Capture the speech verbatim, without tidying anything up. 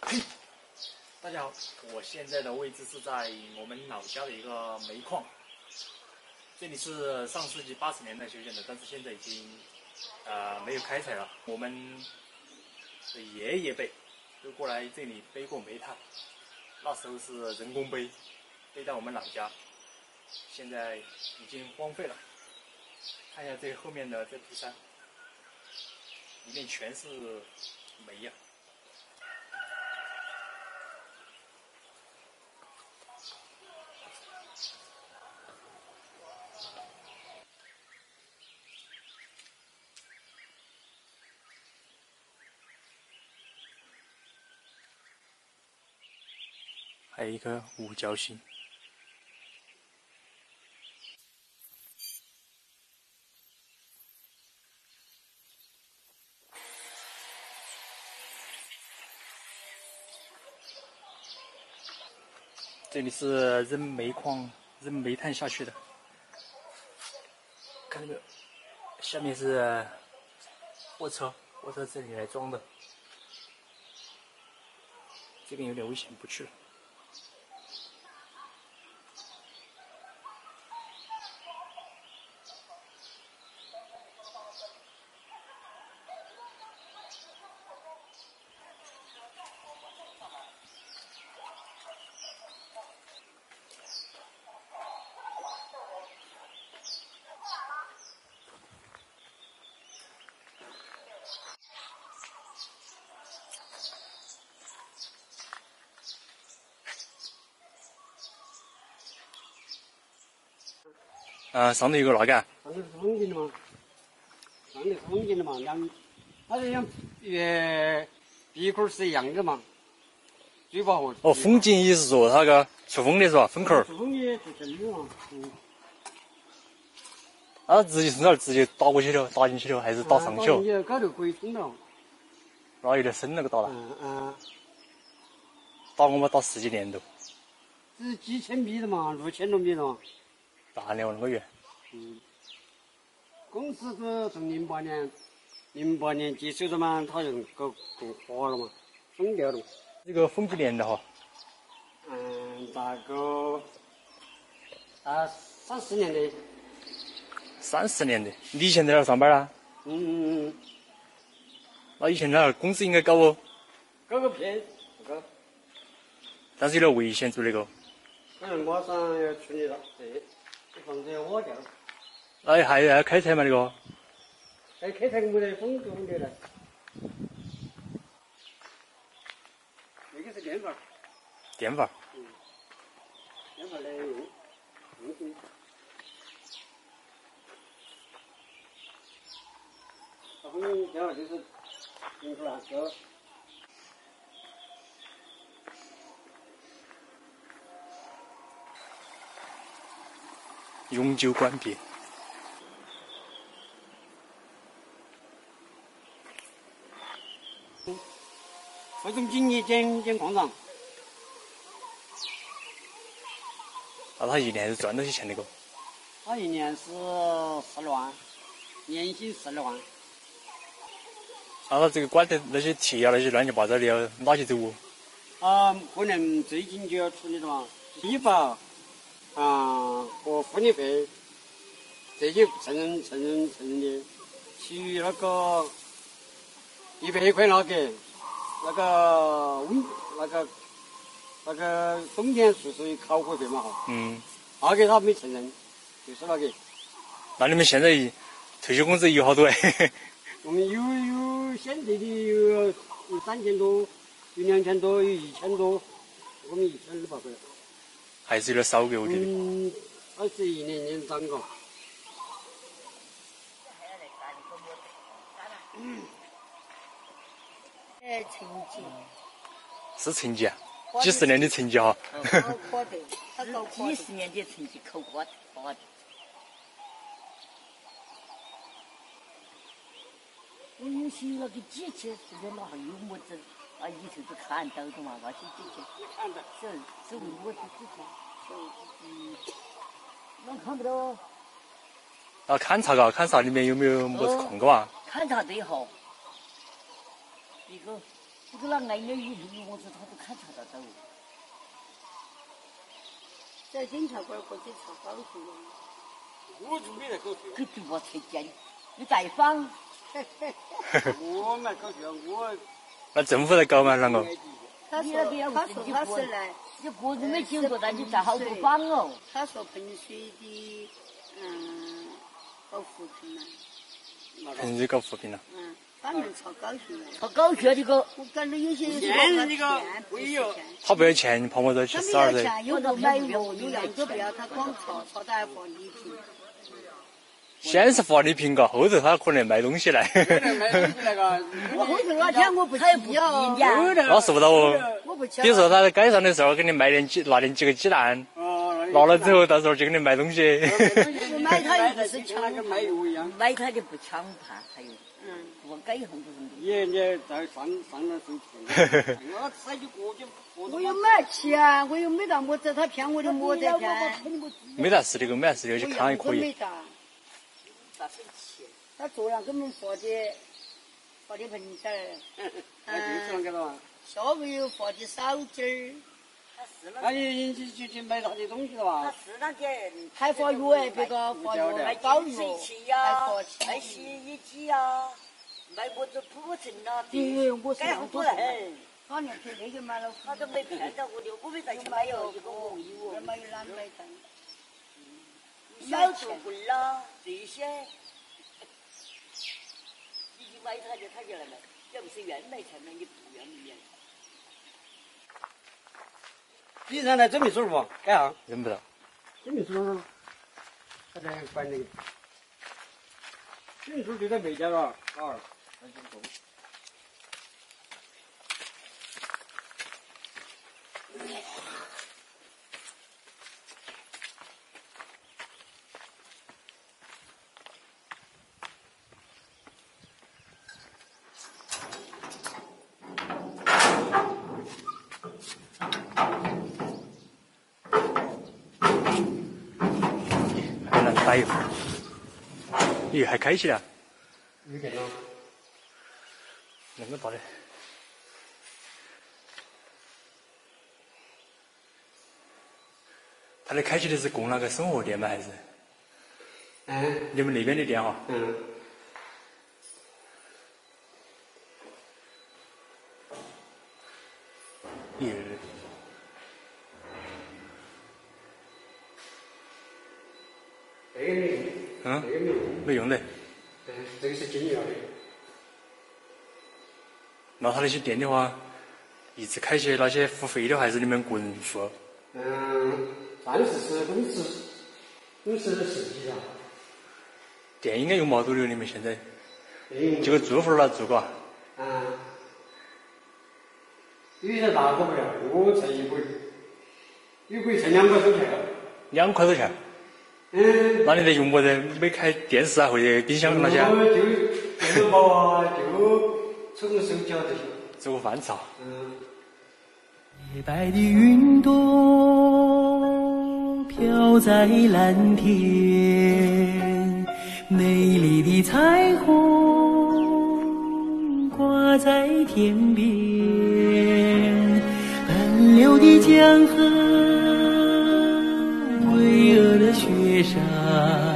嘿，大家好，我现在的位置是在我们老家的一个煤矿，这里是上世纪八十年代修建的，但是现在已经呃没有开采了。我们的爷爷辈都过来这里背过煤炭，那时候是人工背，背到我们老家，现在已经荒废了。看一下这后面的这批山，里面全是煤呀、啊。还有一颗五角星。这里是扔煤矿、扔煤炭下去的，看到没有？下面是货车，货车这里来装的。这边有点危险，不去了。啊，上头有个哪个？上头是风景的嘛，上头是风景的嘛，两，它是像呃鼻孔是一样的嘛，嘴巴和。 哦，风景也是说它那个出风的是吧？风口。 出风的出针的嘛，嗯。 啊，直接从那儿直接打过去了，打进去了，还是打上去了？ 打进去高头可以冲了。 那有点深那个打了。 嗯嗯。 打我们打十几年都。 是几千米的嘛，六千多米的嘛。 大了那个远。 嗯。公司是从零八年，零八年接手的嘛，它就搞搞花了嘛，封掉了。 这个风几年的哈？ 嗯，大概啊三四年的。 三十年的，你以前在哪儿上班啊？ 嗯嗯嗯。 那以前在那儿工资应该高哦？ 高个屁，不高。 但是有点危险做那个。 可能马上要处理了，这这房子要挖掉。 那还要开采嘛那个？ 还开采没得风就风的了。那个是电饭。 电饭。 嗯。电饭来用，用水。它后面电饭就是用出来就。 永久关闭。 副总经理兼兼矿长。 那他一年是赚多少钱那个？ 他一年是十二万，年薪十二万。 那他这个管的那些铁啊那些乱七八糟的要哪些走哦？ 啊，可能最近就要处理了嘛，医保啊和护理费这些承认承认承认的，其余那个一百块那个那个温那个那个冬天宿舍考核费嘛哈， 嗯， 那个他没承认，就是那个。 那你们现在退休工资有好多哎？ 我们有有现在的有有三千多，有两千多，有一千多，我们一千二百块。 还是有点少给我觉得。 嗯，它是一年年涨个。 嗯。哎，成绩。 是成绩啊？几十年的成绩哈。 高考的，他高几十年的成绩考过的，考的。我有些那个机器，现在哪还有么子？啊，以前是看到的嘛，那些机器。 看到。 是是我的机器，是嗯，那看不到。 啊，勘察嘎，勘察里面有没有么子矿个哇？ 勘察最好。一个。 这个那挨点雨淋我子他都看查得到。 在警察馆过去查高速了。 我就没得狗血。 可对我才见，你再放。 我买狗血，我。 那政府在搞吗？啷个？ 他说他说他是来。 你个子没经过，但你在好多放哦。 他说喷水的，嗯，搞扶贫了。 喷水搞扶贫了。 嗯，反正超高血了。 超高血这个。 我感觉有些人现在这个没有。 他不要钱，你怕我这去死儿子？ 有不买肉，有样子不要他光炒，炒的还放礼品。 先是发礼品嘎，后头他可能卖东西来。 我后头那天我不他也不要， 那是不到哦。 我不比如说他在街上的时候，给你卖点鸡，拿点几个鸡蛋，拿了之后到时候就给你卖东西。 买他又不是抢， 卖肉一样。 买他就不抢怕，还有， 嗯， 我改很多很多。 你你在上上了收钱，我才就过去。 我又买起啊，我又没到么子，他骗我的么子骗。 没得事的，个没得事的，去看也可以。 他昨晚给我们发的发的盆子儿，嗯，下个月发的手机儿。 那你你去去买那些东西了吧？ 他是那个还发药，别个发药， 卖包净药， 水器呀， 还卖洗衣机呀，卖么子铺尘啦， 对，我是改好多很。 他连去那个买了， 他都没骗到我的，我没再去买了一个我有我。 买蓝买单。 小竹棍啦，这些。买他就他就来买，要不是愿买钱买，你不愿意买。 你让来证明书不？干啥？ 认不到。 证明书，他在管那个。证明书就在没家了，啊，那就走。 打油，咦，还开起了？ 有电了。 那么大的？他的开起的是供那个生活电吗？还是？ 嗯。 你们那边的电哈？ 嗯。 咦。 这个没用。 嗯。 这个没用。 没用的。 嗯，这个是金源的。 那他那些电的话，一次开起那些付费的还是你们个人付？ 嗯，暂时是公司公司的设计啊。 电应该用毛多的？你们现在？ 嗯。 就个住户那住嘎。 嗯。有些大都不了，我才一个月，一个月才两块多钱。 两块多钱？ 嗯。 那你在用么子？没开电视啊或者冰箱那些？ 我就电脑包啊，就充个手机啊这些。 做个饭吃啊。 嗯。 洁白的云朵飘在蓝天，美丽的彩虹挂在天边，奔流的江河，巍峨的雪山。